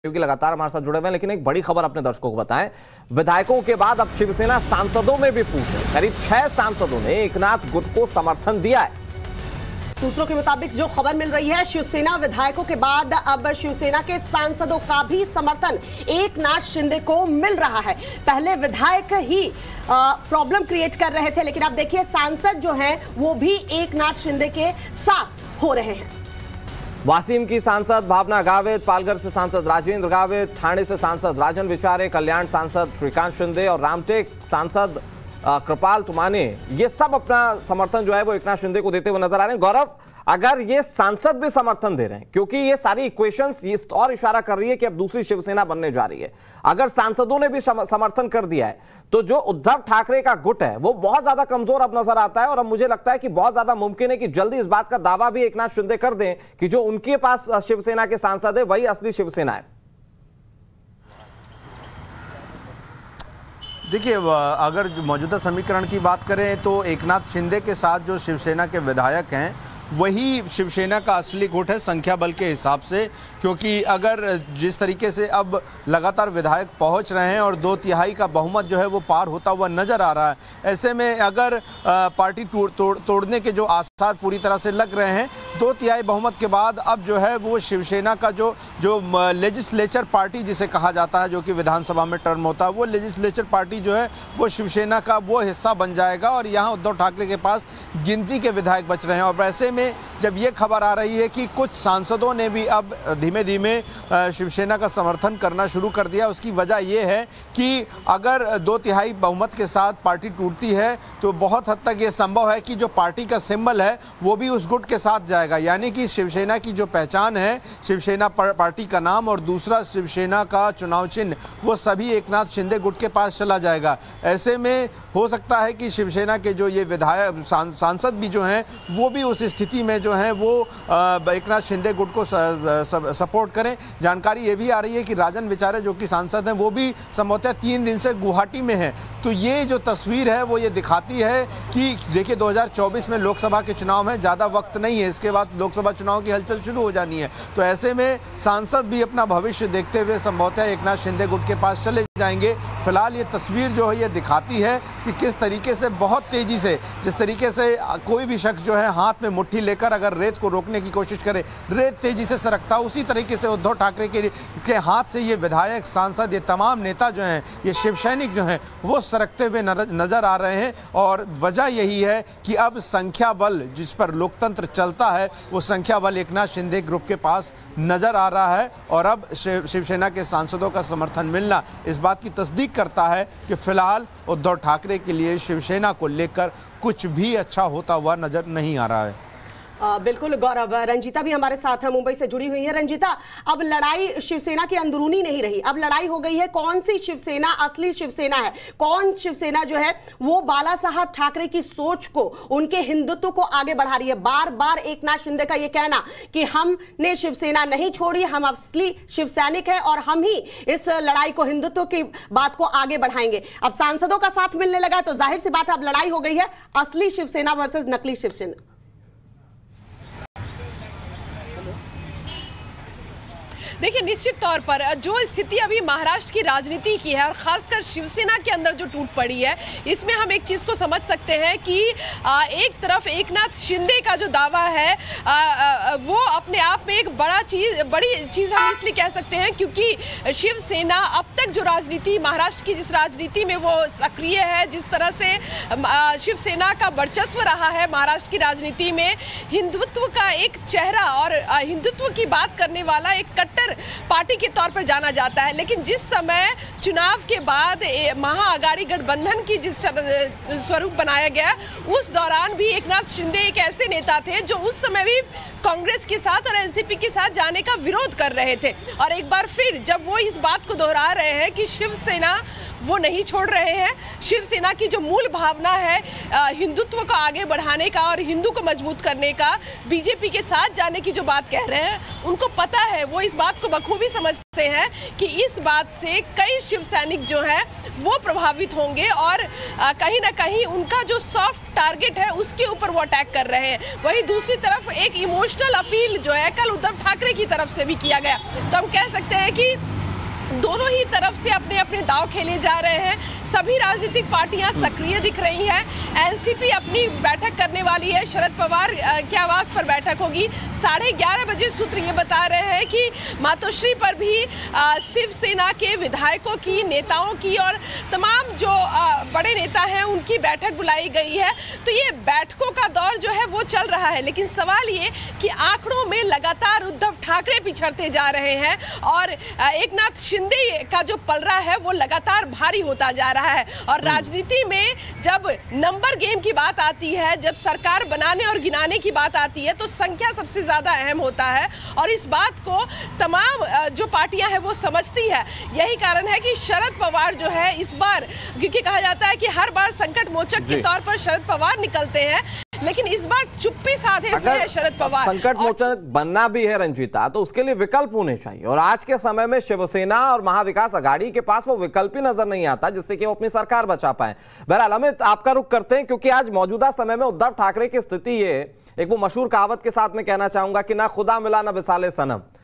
क्योंकि लगातार हमारे साथ जुड़े हुए हैं। लेकिन एक बड़ी खबर अपने दर्शकों को बताएं, विधायकों के बाद अब शिवसेना सांसदों में भी फूट है। करीब 6 सांसदों ने एकनाथ गुट को समर्थन दिया है। सूत्रों के मुताबिक जो खबर मिल रही है, शिवसेना विधायकों के बाद अब शिवसेना के सांसदों का भी समर्थन एकनाथ शिंदे को मिल रहा है। पहले विधायक ही प्रॉब्लम क्रिएट कर रहे थे, लेकिन अब देखिए सांसद जो हैं वो भी एकनाथ शिंदे के साथ हो रहे हैं। वासीम की सांसद भावना गावित, पालघर से सांसद राजेंद्र गावित, ठाणे से सांसद राजन विचारे, कल्याण सांसद श्रीकांत शिंदे और रामटेक सांसद कृपाल तुमाने, ये सब अपना समर्थन जो है वो एकनाथ शिंदे को देते हुए नजर आ रहे हैं। गौरव, अगर ये सांसद भी समर्थन दे रहे हैं, क्योंकि ये सारी इक्वेशंस ये और इशारा कर रही है कि अब दूसरी शिवसेना बनने जा रही है, अगर सांसदों ने भी समर्थन कर दिया है तो जो उद्धव ठाकरे का गुट है वो बहुत ज्यादा कमजोर अब नजर आता है। और अब मुझे लगता है कि बहुत ज्यादा मुमकिन है कि जल्दी इस बात का दावा भी एकनाथ शिंदे कर दें कि जो उनके पास शिवसेना के सांसद है वही असली शिवसेना है। देखिए, अगर मौजूदा समीकरण की बात करें तो एकनाथ शिंदे के साथ जो शिवसेना के विधायक हैं वही शिवसेना का असली गुट है संख्या बल के हिसाब से, क्योंकि अगर जिस तरीके से अब लगातार विधायक पहुंच रहे हैं और 2/3 का बहुमत जो है वो पार होता हुआ नजर आ रहा है, ऐसे में अगर पार्टी तोड़ने के जो आसार पूरी तरह से लग रहे हैं, 2/3 बहुमत के बाद अब जो है वो शिवसेना का जो लेजिस्लेचर पार्टी जिसे कहा जाता है, जो कि विधानसभा में टर्म होता है, वो लेजिस्लेचर पार्टी जो है वो शिवसेना का वो हिस्सा बन जाएगा और यहाँ उद्धव ठाकरे के पास गिनती के विधायक बच रहे हैं। और ऐसे में जब ये खबर आ रही है कि कुछ सांसदों ने भी अब धीमे धीमे शिवसेना का समर्थन करना शुरू कर दिया, उसकी वजह यह है कि अगर 2/3 बहुमत के साथ पार्टी टूटती है तो बहुत हद तक ये संभव है कि जो पार्टी का सिंबल है वो भी उस गुट के साथ जाएगा, यानी कि शिवसेना की जो पहचान है, शिवसेना पार्टी का नाम और दूसरा शिवसेना का चुनाव चिन्ह, वो सभी एकनाथ शिंदे गुट के पास चला जाएगा। ऐसे में हो सकता है कि शिवसेना के जो ये विधायक सांसद भी जो हैं वो भी उस स्थिति में जो है वो एकनाथ शिंदे गुट को सपोर्ट करें। जानकारी ये भी आ रही है कि राजन विचारे जो कि सांसद हैं वो भी संभवतः 3 दिन से गुवाहाटी में हैं। तो ये जो तस्वीर है वो ये दिखाती है कि देखिए 2024 में लोकसभा के चुनाव में ज़्यादा वक्त नहीं है, इसके बाद लोकसभा चुनाव की हलचल शुरू हो जानी है। तो ऐसे में सांसद भी अपना भविष्य देखते हुए संभवतः एकनाथ शिंदे गुट के पास चले जाएंगे। फिलहाल ये तस्वीर जो है ये दिखाती है कि किस तरीके से बहुत तेजी से, जिस तरीके से कोई भी शख्स जो है हाथ में मुट्ठी लेकर अगर रेत को रोकने की कोशिश करे, रेत तेजी से सरकता, उसी तरीके से उद्धव ठाकरे के हाथ से ये विधायक, सांसद, ये तमाम नेता जो हैं, ये शिवसैनिक जो हैं, वो सरकते हुए नजर आ रहे हैं। और वजह यही है कि अब संख्या बल जिस पर लोकतंत्र चलता है वो संख्या बल एकनाथ शिंदे ग्रुप के पास नजर आ रहा है। और अब शिवसेना के सांसदों का समर्थन मिलना इस बात की तस्दीक करता है कि फिलहाल उद्धव ठाकरे के लिए शिवसेना को लेकर कुछ भी अच्छा होता हुआ नजर नहीं आ रहा है। बिल्कुल गौरव, रंजीता भी हमारे साथ है, मुंबई से जुड़ी हुई है। रंजीता, अब लड़ाई शिवसेना की अंदरूनी नहीं रही, अब लड़ाई हो गई है कौन सी शिवसेना असली शिवसेना है, कौन शिवसेना जो है वो बाला साहब ठाकरे की सोच को, उनके हिंदुत्व को आगे बढ़ा रही है। बार बार एकनाथ शिंदे का ये कहना कि हमने शिवसेना नहीं छोड़ी, हम असली शिवसैनिक है और हम ही इस लड़ाई को, हिंदुत्व की बात को आगे बढ़ाएंगे। अब सांसदों का साथ मिलने लगा तो जाहिर सी बात है अब लड़ाई हो गई है असली शिवसेना वर्सेस नकली शिवसेना। देखिए, निश्चित तौर पर जो स्थिति अभी महाराष्ट्र की राजनीति की है और खासकर शिवसेना के अंदर जो टूट पड़ी है, इसमें हम एक चीज़ को समझ सकते हैं कि एक तरफ एकनाथ शिंदे का जो दावा है वो अपने आप में एक बड़ी चीज़ हम इसलिए कह सकते हैं क्योंकि शिवसेना अब तक जो राजनीति, महाराष्ट्र की जिस राजनीति में वो सक्रिय है, जिस तरह से शिवसेना का वर्चस्व रहा है महाराष्ट्र की राजनीति में, हिंदुत्व का एक चेहरा और हिंदुत्व की बात करने वाला एक कट्टर पार्टी के तौर पर जाना जाता है। लेकिन जिस समय चुनाव के बाद महाअघाड़ी गठबंधन की जिस स्वरूप बनाया गया, उस दौरान भी एकनाथ शिंदे एक ऐसे नेता थे जो उस समय भी कांग्रेस के साथ और एनसीपी के साथ जाने का विरोध कर रहे थे। और एक बार फिर जब वो इस बात को दोहरा रहे हैं कि शिवसेना वो नहीं छोड़ रहे हैं। शिवसेना की जो मूल भावना है हिंदुत्व को आगे बढ़ाने का और हिंदू को मजबूत करने का, बीजेपी के साथ जाने की जो बात कह रहे हैं, उनको पता है, वो इस बात को बखूबी समझते हैं कि इस बात से कई शिव सैनिक जो है वो प्रभावित होंगे और कहीं ना कहीं उनका जो सॉफ्ट टारगेट है उसके ऊपर वो अटैक कर रहे हैं। वहीं दूसरी तरफ एक इमोशनल अपील जो है कल उद्धव ठाकरे की तरफ से भी किया गया। तो हम कह सकते हैं कि दोनों ही तरफ से अपने अपने दांव खेले जा रहे हैं। सभी राजनीतिक पार्टियां सक्रिय दिख रही हैं। एनसीपी अपनी बैठक करने वाली है, शरद पवार के आवास पर बैठक होगी 11:30 बजे। सूत्र ये बता रहे हैं कि मातोश्री पर भी शिवसेना के विधायकों की, नेताओं की और तमाम जो बड़े नेता हैं उनकी बैठक बुलाई गई है। तो ये बैठकों का दौर जो है वो चल रहा है, लेकिन सवाल ये कि आंकड़ों में लगातार उद्धव ठाकरे पिछड़ते जा रहे हैं और एकनाथ शिंदे का जो पलड़ा है वो लगातार भारी होता जा रहा है। और राजनीति में जब नंबर गेम की बात आती है, जब सरकार बनाने और गिनाने की बात आती है, तो संख्या सबसे ज्यादा अहम होता है और इस बात को तमाम जो पार्टियां हैं वो समझती है। यही कारण है कि शरद पवार जो है इस बार, क्योंकि कहा जाता है कि हर बार संकट मोचक के तौर पर शरद पवार निकलते हैं, लेकिन इस बार चुप्पी साधे हुए हैं शरद पवार। संकट मोचक बनना भी है रंजीता, तो उसके लिए विकल्प होने चाहिए और आज के समय में शिवसेना और महाविकास अघाड़ी के पास वो विकल्प ही नजर नहीं आता जिससे कि वो अपनी सरकार बचा पाए। बहरहाल अमित, आपका रुख करते हैं क्योंकि आज मौजूदा समय में उद्धव ठाकरे की स्थिति ये, एक वो मशहूर कहावत के साथ में कहना चाहूंगा कि ना खुदा मिला ना विसाले सनम।